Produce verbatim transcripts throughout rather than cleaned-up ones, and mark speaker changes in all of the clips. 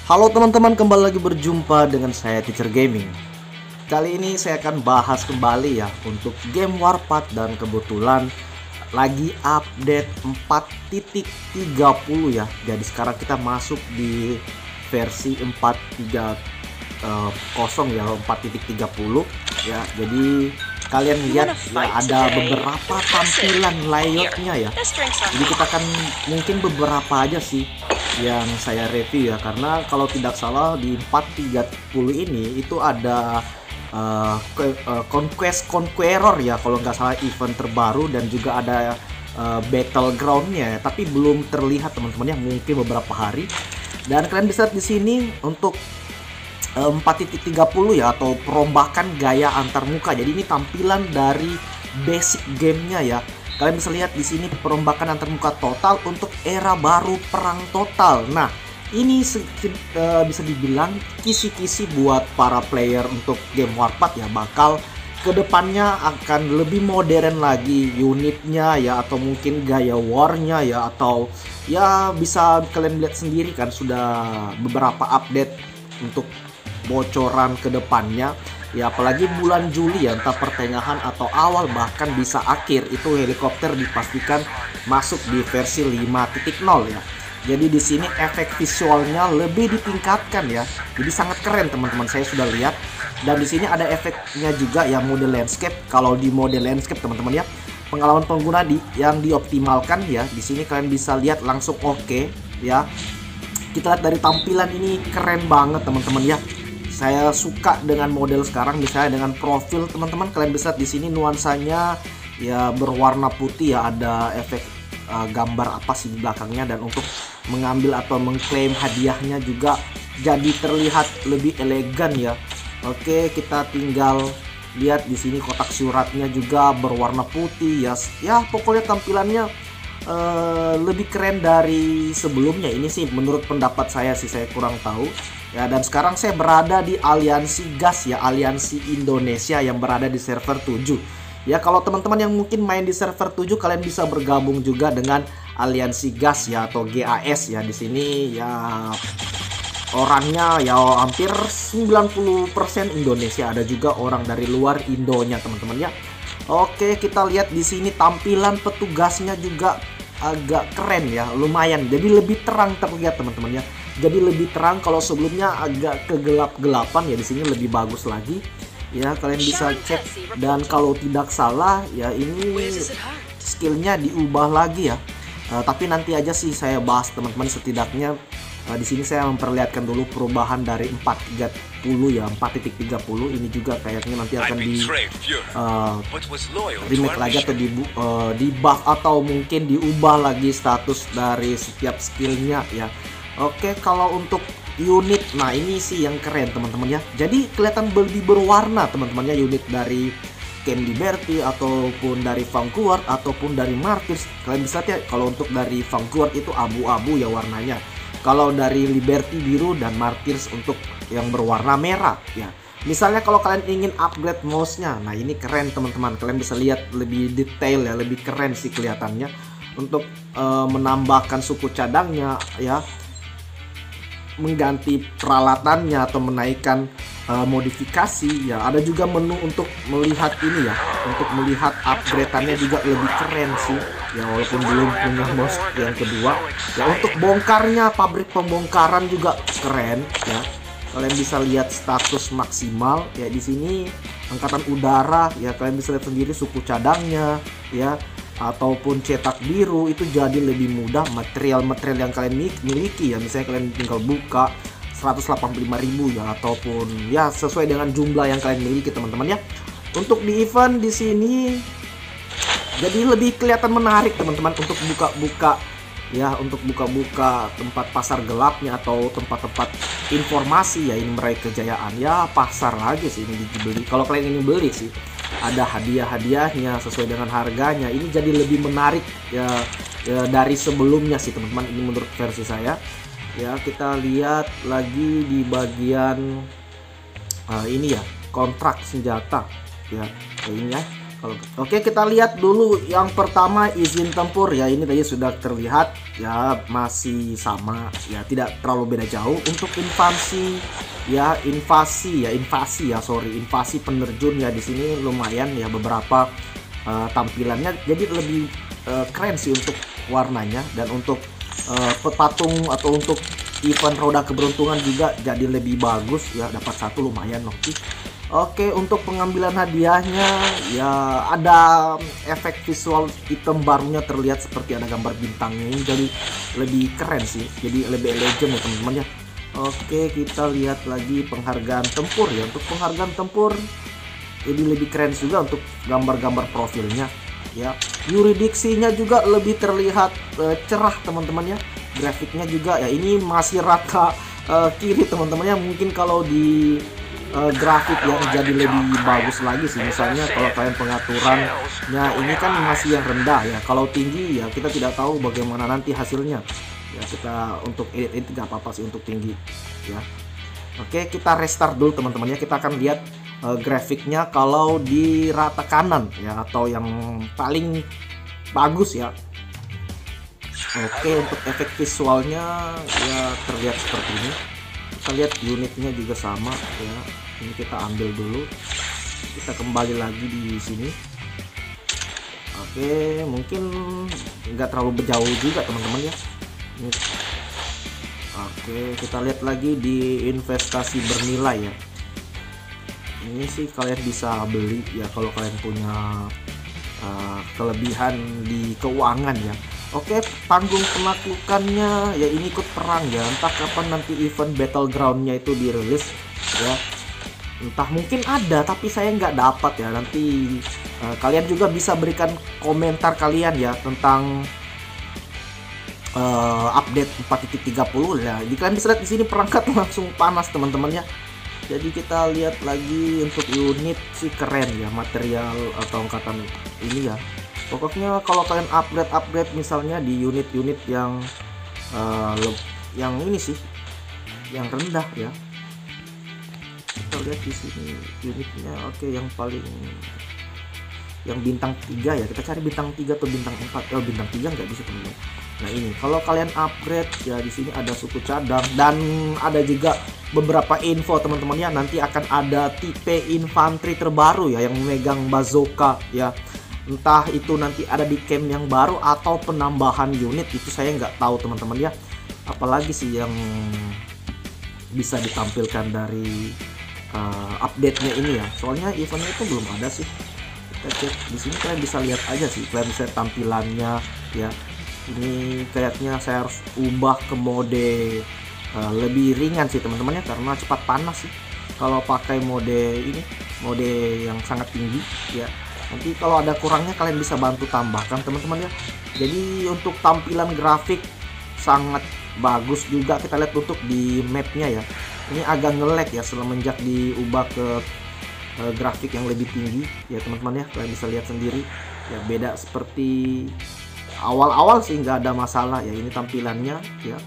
Speaker 1: Halo teman-teman, kembali lagi berjumpa dengan saya Teacher Gaming. Kali ini saya akan bahas kembali ya untuk game Warpath, dan kebetulan lagi update empat titik tiga puluh ya. Jadi sekarang kita masuk di versi empat titik tiga nol ya, empat titik tiga puluh ya. Jadi kalian lihat ya, ada beberapa tampilan layoutnya ya. Jadi kita akan mungkin beberapa aja sih yang saya review ya, karena kalau tidak salah di empat titik tiga puluh ini itu ada uh, uh, Conquest Conqueror ya, kalau nggak salah event terbaru, dan juga ada uh, battlegroundnya, tapi belum terlihat teman-teman ya, mungkin beberapa hari. Dan kalian bisa lihat di sini untuk uh, empat titik tiga puluh ya, atau perombakan gaya antar muka. Jadi ini tampilan dari basic gamenya ya. Kalian bisa lihat di sini perombakan antarmuka total untuk era baru perang total. Nah, ini uh, bisa dibilang kisi-kisi buat para player untuk game Warpath ya. Bakal kedepannya akan lebih modern lagi unitnya ya, atau mungkin gaya warnya ya, atau ya bisa kalian lihat sendiri kan, sudah beberapa update untuk bocoran kedepannya. Ya, apalagi bulan Juli ya, entah pertengahan atau awal bahkan bisa akhir, itu helikopter dipastikan masuk di versi lima titik nol ya. Jadi di sini efek visualnya lebih ditingkatkan ya. Jadi sangat keren teman-teman, saya sudah lihat. Dan di sini ada efeknya juga ya, mode landscape. Kalau di mode landscape teman-teman ya, pengalaman pengguna di yang dioptimalkan ya. Di sini kalian bisa lihat langsung oke okay, ya. Kita lihat dari tampilan ini keren banget teman-teman ya. Saya suka dengan model sekarang, misalnya dengan profil teman-teman. Kalian bisa lihat di sini nuansanya ya berwarna putih ya, ada efek uh, gambar apa sih di belakangnya, dan untuk mengambil atau mengklaim hadiahnya juga jadi terlihat lebih elegan ya. Oke, kita tinggal lihat di sini kotak suratnya juga berwarna putih ya. Ya pokoknya tampilannya uh, lebih keren dari sebelumnya. Ini sih menurut pendapat saya sih, saya kurang tahu. Ya, dan sekarang saya berada di Aliansi Gas ya, Aliansi Indonesia yang berada di server tujuh. Ya, kalau teman-teman yang mungkin main di server tujuh, kalian bisa bergabung juga dengan Aliansi Gas ya, atau G A S ya. Di sini ya orangnya ya hampir sembilan puluh persen Indonesia, ada juga orang dari luar Indonya teman-teman ya. Oke, kita lihat di sini tampilan petugasnya juga agak keren ya, lumayan. Jadi lebih terang terlihat teman-teman ya. Jadi lebih terang, kalau sebelumnya agak kegelap-gelapan ya, di sini lebih bagus lagi. Ya, kalian bisa cek, dan kalau tidak salah ya ini skillnya diubah lagi ya. Uh, tapi nanti aja sih saya bahas teman-teman, setidaknya uh, di sini saya memperlihatkan dulu perubahan dari empat titik tiga puluh ya, empat titik tiga puluh ini juga kayaknya nanti akan di uh, remake lagi, atau di, uh, di buff, atau mungkin diubah lagi status dari setiap skillnya ya. Oke, kalau untuk unit, nah ini sih yang keren teman-teman ya. Jadi kelihatan lebih berwarna teman-teman ya, unit dari Camp Liberty ataupun dari Vanguard ataupun dari Martyrs. Kalian bisa lihat ya, kalau untuk dari Vanguard itu abu-abu ya warnanya. Kalau dari Liberty biru, dan Martyrs untuk yang berwarna merah ya. Misalnya kalau kalian ingin upgrade mouse-nya, nah ini keren teman-teman. Kalian bisa lihat lebih detail ya, lebih keren sih kelihatannya. Untuk uh, menambahkan suku cadangnya ya, mengganti peralatannya, atau menaikkan uh, modifikasi ya. Ada juga menu untuk melihat ini ya, untuk melihat upgrade-annya juga lebih keren sih ya, walaupun belum punya mouse yang kedua ya. Untuk bongkarnya, pabrik pembongkaran juga keren ya. Kalian bisa lihat status maksimal ya di sini, angkatan udara ya. Kalian bisa lihat sendiri suku cadangnya ya, ataupun cetak biru itu jadi lebih mudah. Material-material yang kalian miliki ya, misalnya kalian tinggal buka seratus delapan puluh lima ribu ya, ataupun ya sesuai dengan jumlah yang kalian miliki teman-teman ya. Untuk di event di sini jadi lebih kelihatan menarik teman-teman, untuk buka-buka ya, untuk buka-buka tempat pasar gelapnya, atau tempat-tempat informasi ya, ini meraih kejayaan ya. Pasar lagi sih ini dibeli, kalau kalian ini beli sih ada hadiah-hadiahnya sesuai dengan harganya. Ini jadi lebih menarik ya, ya dari sebelumnya sih teman-teman, ini menurut versi saya ya. Kita lihat lagi di bagian uh, ini ya, kontrak senjata ya, ini ya. Kalau oke, kita lihat dulu yang pertama izin tempur ya. Ini tadi sudah terlihat ya, masih sama ya, tidak terlalu beda jauh. Untuk invasi ya, invasi ya, invasi ya, sorry, invasi penerjun ya, di sini lumayan ya beberapa uh, tampilannya, jadi lebih uh, keren sih untuk warnanya. Dan untuk uh, patung atau untuk event roda keberuntungan juga jadi lebih bagus ya, dapat satu lumayan loh. Oke, untuk pengambilan hadiahnya ya ada efek visual item barunya, terlihat seperti ada gambar bintangnya, ini jadi lebih keren sih, jadi lebih legend ya teman-teman ya. Oke, kita lihat lagi penghargaan tempur ya. Untuk penghargaan tempur ini lebih keren juga untuk gambar-gambar profilnya ya. Yuridiksinya juga lebih terlihat uh, cerah teman-teman ya. Grafiknya juga ya, ini masih rata uh, kiri teman-teman ya. Mungkin kalau di Uh, grafik yang jadi lebih bagus lagi sih, misalnya kalau kalian pengaturannya ini kan masih yang rendah ya, kalau tinggi ya kita tidak tahu bagaimana nanti hasilnya ya. Kita untuk edit itu nggak apa-apa sih untuk tinggi ya. Oke, kita restart dulu teman-teman ya. Kita akan lihat uh, grafiknya kalau di rata kanan ya, atau yang paling bagus ya. Oke, untuk efek visualnya ya terlihat seperti ini. Kita lihat unitnya juga sama ya. Ini kita ambil dulu, kita kembali lagi di sini. Oke, mungkin nggak terlalu berjauh juga teman-teman ya. Ini. Oke, kita lihat lagi di investasi bernilai ya. Ini sih kalian bisa beli ya kalau kalian punya uh, kelebihan di keuangan ya. Oke, panggung penaklukannya ya, ini ikut perang ya. Entah kapan nanti event battlegroundnya itu dirilis ya. Entah mungkin ada tapi saya nggak dapat ya. Nanti uh, kalian juga bisa berikan komentar kalian ya tentang uh, update empat titik tiga puluh ya. Jadi kalian bisa lihat di sini perangkat langsung panas teman-teman ya. Jadi kita lihat lagi untuk unit sih keren ya, material atau angkatan ini ya. Pokoknya kalau kalian upgrade-upgrade misalnya di unit-unit yang uh, yang ini sih, yang rendah ya. Kita lihat di sini unitnya. Oke, yang paling yang bintang tiga ya, kita cari bintang tiga atau bintang empat. Oh, bintang tiga nggak bisa teman-teman. Nah ini kalau kalian upgrade ya, di sini ada suku cadang dan ada juga beberapa info teman-teman ya. Nanti akan ada tipe infanteri terbaru ya yang memegang bazooka ya. Entah itu nanti ada di camp yang baru atau penambahan unit, itu saya nggak tahu teman-teman ya. Apalagi sih yang bisa ditampilkan dari uh, update-nya ini ya. Soalnya eventnya itu belum ada sih. Kita cek di sini, kalian bisa lihat aja sih. Kalian bisa tampilannya ya. Ini kayaknya saya harus ubah ke mode uh, lebih ringan sih teman-teman ya, karena cepat panas sih kalau pakai mode ini, mode yang sangat tinggi ya. Nanti kalau ada kurangnya kalian bisa bantu tambahkan teman-teman ya. Jadi untuk tampilan grafik sangat bagus juga. Kita lihat untuk di mapnya ya, ini agak nge-lag ya semenjak diubah ke uh, grafik yang lebih tinggi ya teman-teman ya. Kalian bisa lihat sendiri ya, beda seperti awal-awal sih nggak ada masalah ya. Ini tampilannya ya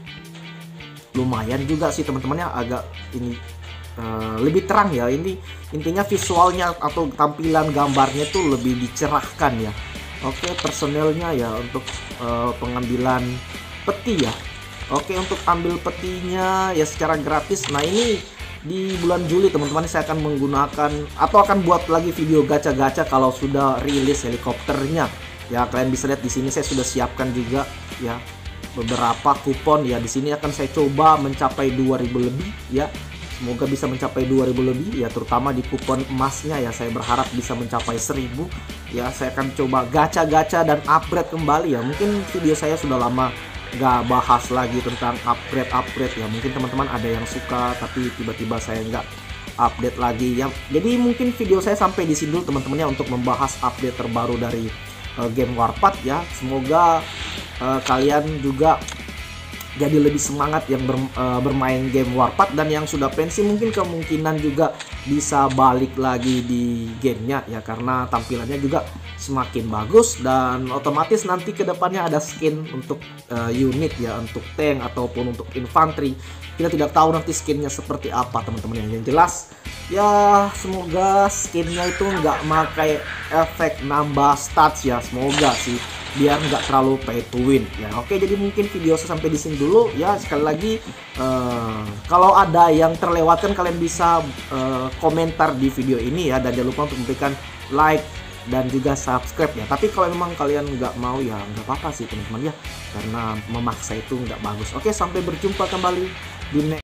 Speaker 1: lumayan juga sih teman-teman ya, agak ini Uh, lebih terang ya. Ini intinya visualnya atau tampilan gambarnya tuh lebih dicerahkan ya. Oke, personelnya ya untuk uh, pengambilan peti ya. Oke, untuk ambil petinya ya secara gratis. Nah ini di bulan Juli teman-teman, saya akan menggunakan atau akan buat lagi video gacha-gacha kalau sudah rilis helikopternya ya. Kalian bisa lihat di sini saya sudah siapkan juga ya beberapa kupon ya. Di sini akan saya coba mencapai dua ribu lebih ya. Semoga bisa mencapai dua ribu lebih ya, terutama di kupon emasnya ya. Saya berharap bisa mencapai seribu ya. Saya akan coba gacha-gacha dan upgrade kembali ya. Mungkin video saya sudah lama nggak bahas lagi tentang upgrade-upgrade ya. Mungkin teman-teman ada yang suka tapi tiba-tiba saya nggak update lagi ya. Jadi mungkin video saya sampai di sini dulu teman-teman ya, untuk membahas update terbaru dari uh, game Warpath ya. Semoga uh, kalian juga jadi lebih semangat yang ber, uh, bermain game Warpath, dan yang sudah pensi mungkin kemungkinan juga bisa balik lagi di gamenya ya, karena tampilannya juga semakin bagus. Dan otomatis nanti kedepannya ada skin untuk uh, unit ya, untuk tank ataupun untuk infanteri. Kita tidak tahu nanti skinnya seperti apa teman-teman. Yang jelas Ya semoga skinnya itu nggak pakai efek nambah stats ya, semoga sih, biar nggak terlalu pay to win ya. Oke, jadi mungkin video saya sampai di sini dulu ya. Sekali lagi eh, kalau ada yang terlewatkan kalian bisa eh, komentar di video ini ya, dan jangan lupa untuk memberikan like dan juga subscribe ya. Tapi kalau memang kalian nggak mau ya nggak apa-apa sih teman-teman ya, karena memaksa itu nggak bagus. Oke, sampai berjumpa kembali di next